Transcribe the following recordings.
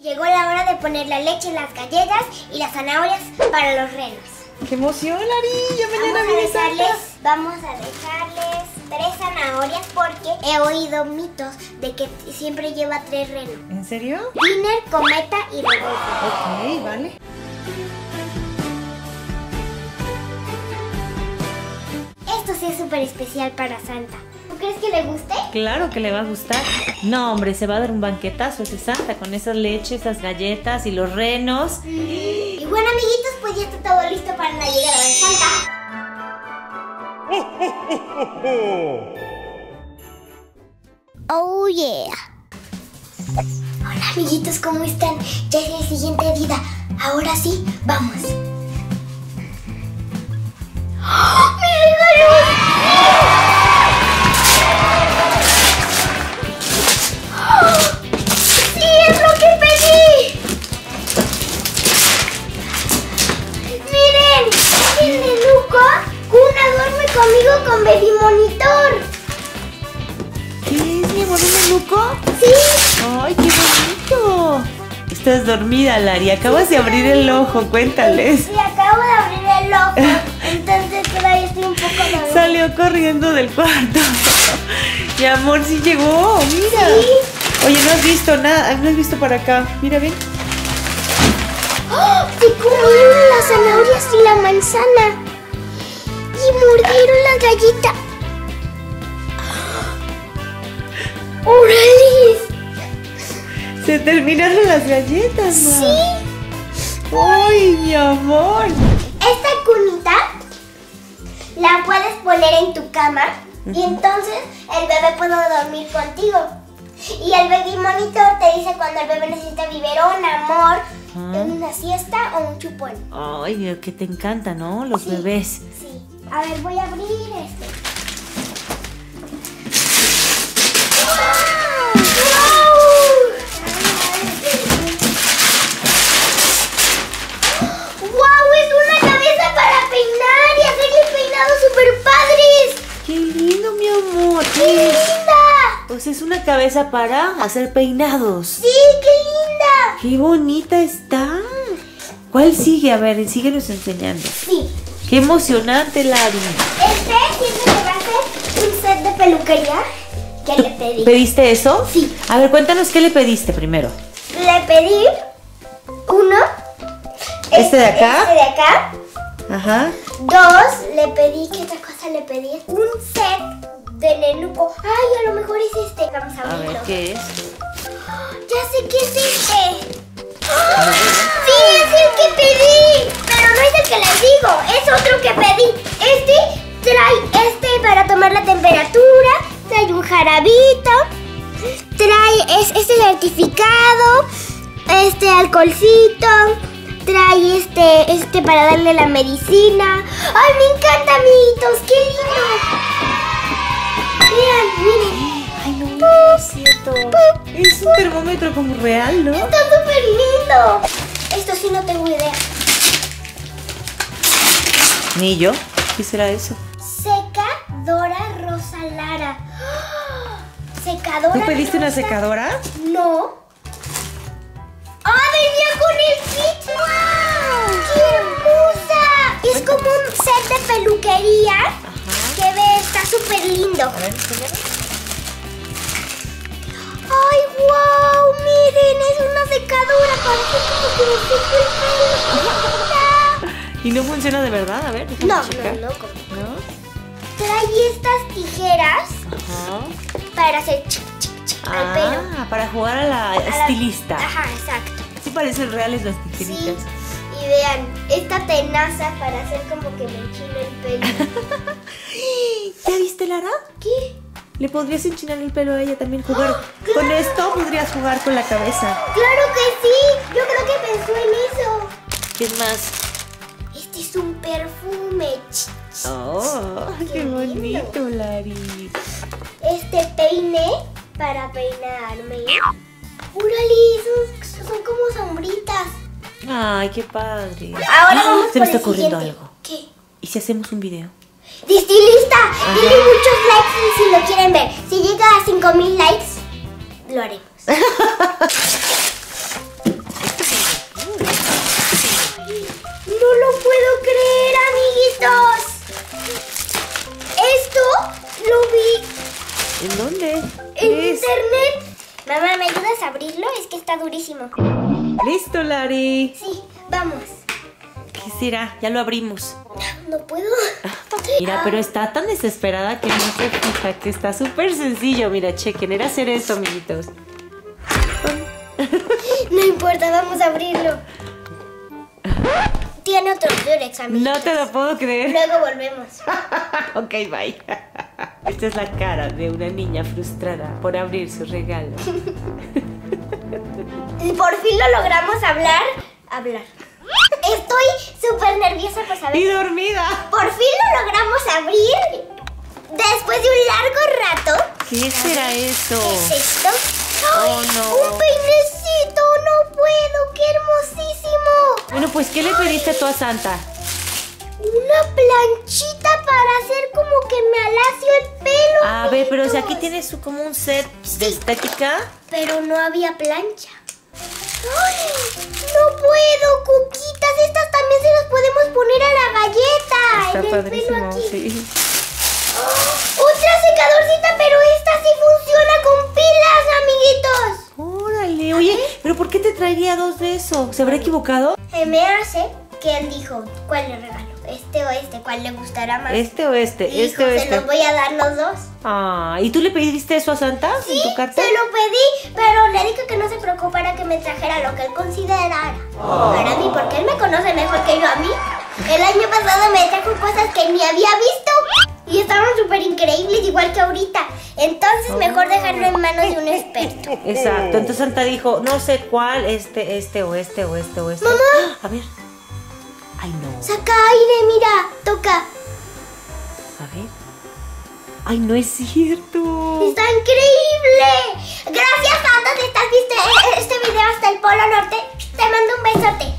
Llegó la hora de poner la leche, las galletas y las zanahorias para los renos. ¡Qué emoción, Ari! ¡Ya mañana viene Santa! Vamos a dejarles 3 zanahorias porque he oído mitos de que siempre lleva 3 renos. ¿En serio? Dinner, Cometa y Rodolfo. Ok, vale. Esto sí es súper especial para Santa. ¿Tú crees que le guste? Claro que le va a gustar. No, hombre, se va a dar un banquetazo ese Santa con esas leches, esas galletas y los renos. Y bueno, amiguitos, pues ya está todo listo para la llegada de Santa. Oh yeah. Hola, amiguitos, ¿cómo están? Ya es el siguiente día. Ahora sí, vamos. ¡Oh, mi regalo! ¡Sí, es lo que pedí! ¡Miren! El nenuco Kuna duerme conmigo con Baby Monitor. ¿Qué es, mi amor, un nenuco? ¡Sí! ¡Ay, qué bonito! Estás dormida, Lari. Acabas de abrir el ojo, cuéntales. Sí, acabo de abrir el ojo. Entonces todavía estoy un poco dormida. Salió corriendo del cuarto. Mi amor, sí llegó, mira. Sí. Oye, no has visto nada, no has visto para acá. Mira, ven. ¡Oh! Se comieron las zanahorias y la manzana. Y mordieron la galleta. ¡Órale! Se terminaron las galletas, ma. Sí. ¡Ay, mi amor! Esta cunita la puedes poner en tu cama y entonces el bebé puede dormir contigo. Y el baby monitor te dice cuando el bebé necesita biberón, amor, una siesta o un chupón. Ay, que te encanta, ¿no? Los bebés. Sí. A ver, voy a abrir este. ¡Wow! ¡Es una cabeza para peinar y hacerle peinados súper padres! ¡Qué lindo, mi amor! ¡Qué linda! Pues es una cabeza para hacer peinados. ¡Sí, qué linda! ¡Qué bonita está! ¿Cuál sigue? A ver, síguenos enseñando. Sí. ¡Qué emocionante, Lari! Este siento que va a ser un set de peluquería que le pedí. ¿Pediste eso? Sí. A ver, cuéntanos qué le pediste primero. Le pedí uno. ¿Este de acá? Este de acá. Ajá. 2, le pedí, ¿qué otra cosa le pedí? Un set de nenuco. Ay, a lo mejor es este. Vamos a A abrirlo. ver, ¿qué es? Ya sé qué es este. ¡Ah! Sí, es el que pedí. Pero no es el que les digo, es otro que pedí. Este trae para tomar la temperatura, trae un jarabito, trae este certificado, este alcoholcito, trae este para darle la medicina. ¡Ay, me encanta, amiguitos! ¡Qué lindo! Miren, miren. Ay, no, es cierto. Es un termómetro como real, ¿no? Está súper lindo. Esto sí no tengo idea. Ni yo. ¿Qué será eso? Secadora Rosa Lara. ¡Oh! Secadora. ¿Tú pediste una rosa. secadora? No. ¡Ah, venía con el kit! ¡Wow! ¡Qué hermosa! Es como un set de peluquería. Que ve, está súper lindo. A ver, enséñame. ¡Ay, wow! Miren, es una secadora. Parece como que me seco el pelo. ¿Y no funciona de verdad? A ver, déjame No, checar. no. ¿No? Trae estas tijeras Ajá. para hacer chic, chic, chic al pelo. Ah, para jugar a la A la- estilista. Ajá, exacto. Sí parecen reales las Sí. tijeritas. Y vean, esta tenaza para hacer como que me enchine el pelo. ¿Ya viste, Lara? ¿Qué? Le podrías enchinar el pelo a ella también, jugar. ¡Claro! Con esto podrías jugar con la cabeza. ¡Claro que sí! Yo creo que pensó en eso. ¿Qué más? Este es un perfume. Oh, qué Qué lindo. bonito, Lari. Este peine para peinarme. ¡Órale! Son como sombritas. Ay, qué padre. Ahora vamos Se por me está el ocurriendo siguiente. algo. ¿Qué? ¿Y si hacemos un video? ¡Estoy lista! Denle muchos likes si lo quieren ver. Si llega a 5000 likes, lo haremos. durísimo. Listo, Lari. Sí, vamos. ¿Qué será? Ya lo abrimos. No puedo. Mira, pero está tan desesperada que no se fija que está súper sencillo. Mira, chequen, era hacer esto, amiguitos. No importa, vamos a abrirlo. Tiene otros Durex, amiguitos. No te lo puedo creer. Luego volvemos. Ok, bye. Esta es la cara de una niña frustrada por abrir su regalo. Y por fin lo logramos hablar. Estoy súper nerviosa por saber. Y dormida. Por fin lo logramos abrir. Después de un largo rato. ¿Qué será eso? ¿Qué es esto? ¡Ay! Oh, no. ¡Un peinecito! ¡No puedo! ¡Qué hermosísimo! Bueno, pues, ¿qué le pediste tú a Santa? Una planchita para hacer como que me alacio el pelo. A ver, pero o sea, aquí amiguitos. tienes como un set de estética. Pero no había plancha. ¡Ay! ¡No puedo! ¡Cuquitas! Estas también se las podemos poner a la galleta. Está en el padrísimo, pelo aquí. sí. ¡Oh! ¡Otra secadorcita! Pero esta sí funciona con pilas, amiguitos. Órale, oye, ¿pero por qué te traería dos de eso? ¿Se habrá equivocado? Me hace que él dijo, ¿cuál le regalo? ¿Este o este? ¿Cuál le gustará más? ¿Este o este? Y ¿Este o dijo, este? se los voy a dar los dos. Ah, ¿y tú le pediste eso a Santa Sí, en tu carta? se lo pedí, pero le dije que no se preocupara, que me trajera lo que él considerara para mí, porque él me conoce mejor que yo a mí. El año pasado me trajo cosas que ni había visto y estaban súper increíbles, igual que ahorita. Entonces mejor dejarlo en manos de un experto. Exacto, entonces Santa dijo, no sé cuál, este o este. ¡Mamá! A ver. Ay, no. Saca aire, mira, toca. A ver. Ay, no es cierto. ¡Está increíble! Gracias, Santa, si estás visto este video hasta el Polo Norte. Te mando un besote.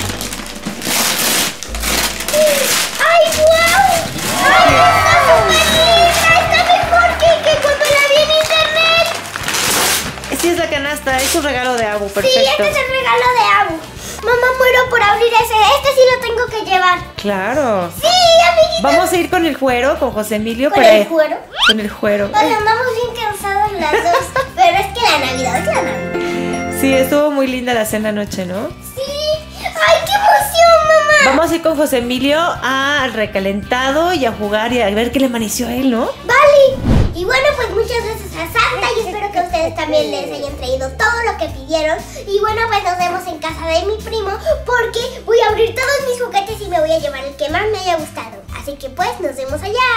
¡Ay, wow! ¡Ay, está súper linda! ¡Está mejor que cuando la vi en internet! Sí, es la canasta, es un regalo de Abu, perfecto. Sí, este es el regalo de Abu. Mamá, muero por abrir ese. Este sí lo tengo que llevar. Claro. ¡Sí, amiguitos! Vamos a ir con el juero, con José Emilio. ¿Con para... el cuero? Con el juero. Pues andamos bien cansados las dos. Pero es que la Navidad es la Navidad. Sí, estuvo muy linda la cena anoche, ¿no? ¡Sí! ¡Ay, qué emoción, mamá! Vamos a ir con José Emilio al recalentado y a jugar y a ver qué le amaneció a él, ¿no? ¡Vale! Y bueno, pues muchas gracias a Santa y espero que a ustedes también les hayan traído todo lo que pidieron. Y bueno, pues nos vemos en casa de mi primo porque voy a abrir todos mis juguetes y me voy a llevar el que más me haya gustado. Así que pues nos vemos allá.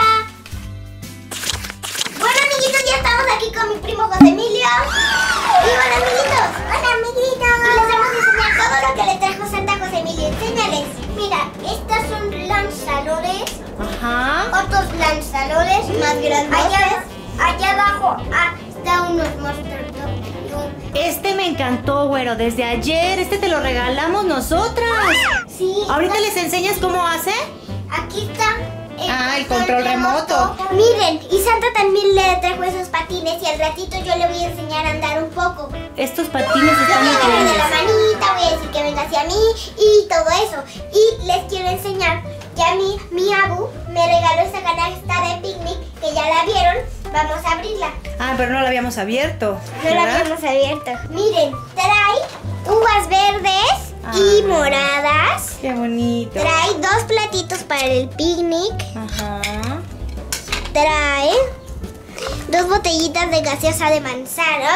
Bueno, amiguitos, ya estamos aquí con mi primo José Emilio. Y bueno, amiguitos. Hola, amiguitos. Y les vamos a enseñar todo lo que le trajo Santa a José Emilio. Enséñales. Mira, estas son lanzadores. Ajá. Otros lanzadores más grandes. Allá abajo está unos Monster Truck. Este me encantó, güero, desde ayer. Este te lo regalamos nosotras. Sí. ¿Ahorita les enseñas cómo hace? Aquí está. El control remoto. Miren, y Santa también le trajo esos patines y al ratito yo le voy a enseñar a andar un poco. Estos patines Le están voy a agarrar de increíbles. la manita, voy a decir que venga hacia mí y todo eso. Y les quiero enseñar que a mí, mi Abu me regaló esta canasta de picnic que ya la vieron. Vamos a abrirla. Ah, pero no la habíamos abierto. No la ¿verdad? habíamos abierto. Miren, trae uvas verdes y moradas. Qué bonito. Trae 2 platitos para el picnic. Ajá. Trae 2 botellitas de gaseosa de manzana.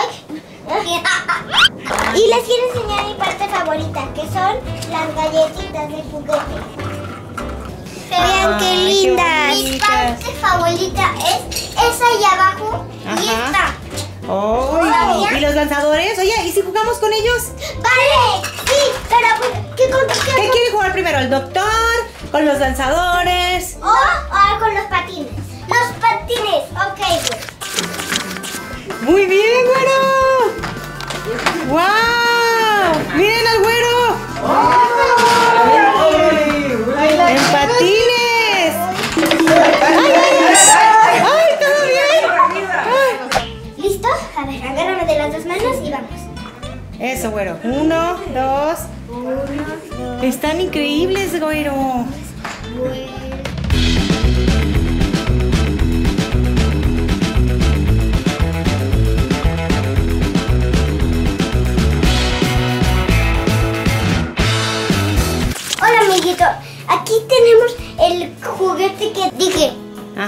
Y les quiero enseñar mi parte favorita, que son las galletitas de juguete. Vean qué Ay, lindas. qué Mi bonitas. parte favorita es esa allá abajo y Ajá. esta. Oh, ¿Sabía? ¿y los lanzadores? Oye, ¿y si jugamos con ellos? Vale, sí, pero ¿Qué quiere jugar primero? ¿El doctor? ¿Con los lanzadores? O con los patines. Los patines, ok. ¡Muy bien, güero! ¡Wow! ¡Miren al güero! ¡En patines! ¡Ay, todo bien! Ay. ¿Listo? A ver, agárrame de las 2 manos y vamos. Eso, güero. 1, 2. Están increíbles, güero.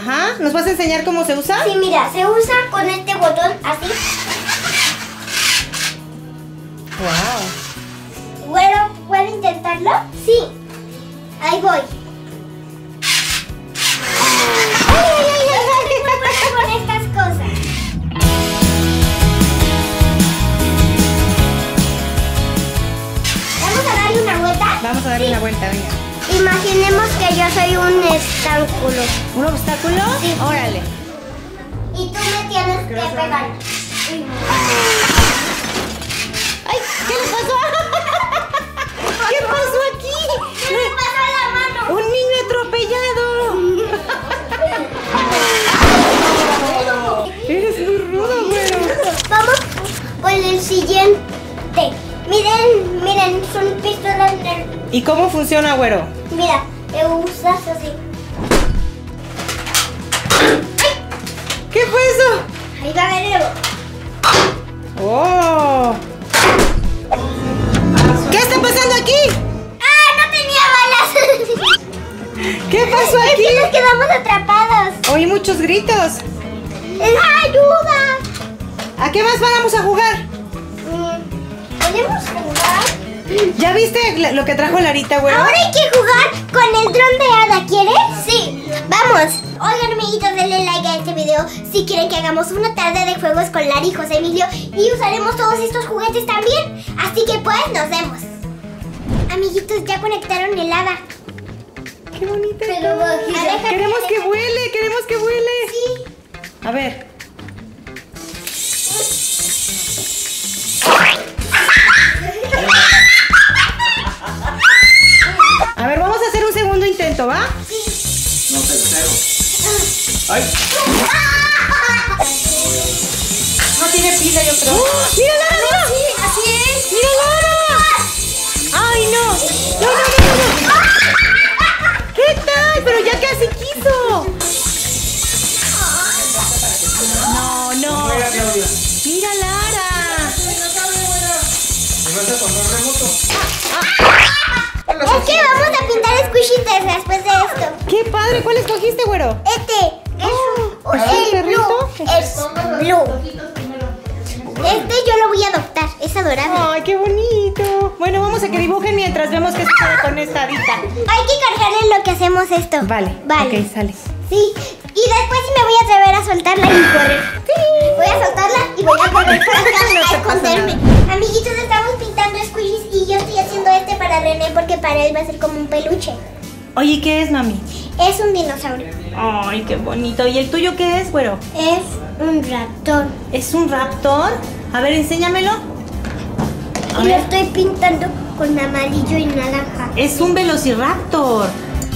Ajá. ¿Nos vas a enseñar cómo se usa? Sí, mira, se usa con este botón así. Wow. Bueno, ¿puedo intentarlo? Sí. Ahí voy. Con estas cosas. ¿Vamos a darle una vuelta? Vamos a darle una vuelta, venga. Imaginemos que yo soy un obstáculo. ¿Un obstáculo? Sí. Órale. Y tú me tienes que pegar. ¡Ay! ¿Qué le pasó? ¿Qué pasó aquí? ¿Qué me pasó a la mano? ¡Un niño atropellado! Eres muy rudo, güero. Vamos por el siguiente. Miren, son pistolas de... ¿Y cómo funciona, güero? Mira, te usas así. ¿Qué fue eso? Ahí va a ver. ¡Oh! ¿Qué está pasando aquí? ¡Ah, no tenía balas! ¿Qué pasó Es aquí? que nos quedamos atrapados. Oí muchos gritos. ¡Ayuda! ¿A qué más vamos a jugar? ¿Podemos jugar? ¿Ya viste lo que trajo Larita, güero? Ahora hay que jugar con el dron de hada, ¿quieres? Sí, vamos. Oigan, amiguitos, denle like a este video si quieren que hagamos una tarde de juegos con Lara y José Emilio y usaremos todos estos juguetes también. Así que pues, nos vemos. Amiguitos, ya conectaron el hada. ¡Qué bonita! Pero está. Queremos que vuele, queremos que vuele. Sí. A ver. A ver, vamos a hacer un segundo intento, ¿va? No, tercero. ¡Ay! No tiene pila, yo creo. ¡Oh! ¡Mira, Lara, mira! Sí, así es. ¡Mira, Lara! ¡Ay, no! ¡No, no, no, no! ¿Qué tal? Pero ya casi quiso. No, no. Mira, Claudia. Mira, Lara. ¿Me vas a poner remoto? Es que vamos a pintar squishies después de esto. ¡Qué padre! ¿Cuál escogiste, güero? Este ¿es el perrito? Es blue. Este yo lo voy a adoptar. Es adorable. ¡Ay, qué bonito! Bueno, vamos a que dibujen mientras vemos qué sucede con esta hadita. Hay que cargarle en lo que hacemos esto. Vale. Vale. Ok, sale. Sí. Y después sí me voy a atrever a soltarla y correr. Sí. Voy a soltarla y voy a correr para acá a esconderme. Amiguitos, estamos pintando squishies y yo estoy haciendo este para René porque para él va a ser como un peluche. Oye, ¿qué es, mami? Es un dinosaurio. ¡Ay, qué bonito! ¿Y el tuyo qué es, güero? Es un ratón. ¿Es un raptor? A ver, enséñamelo. A Y lo ver. estoy pintando con amarillo y naranja. Es un velociraptor.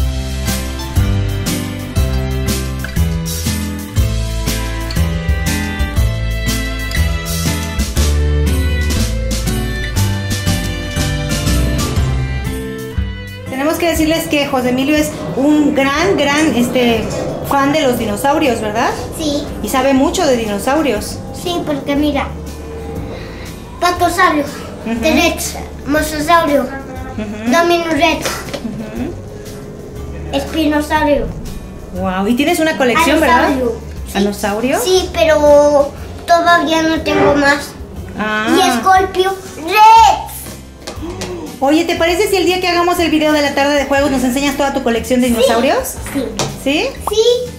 Tenemos que decirles que José Emilio es un gran fan de los dinosaurios, ¿verdad? Sí, Y sabe mucho de dinosaurios. sí, porque mira. Patosaurio, Ujú. T-Rex, Mosasaurio, Dominus Rex, Espinosaurio. Wow. Y tienes una colección, ¿verdad? Alosaurio. Sí. ¿Alosaurio? Sí, pero todavía no tengo más. Ah. Y Escorpio Rex. Oye, ¿te parece si el día que hagamos el video de la tarde de juegos nos enseñas toda tu colección de dinosaurios? Sí. ¿Sí? Sí.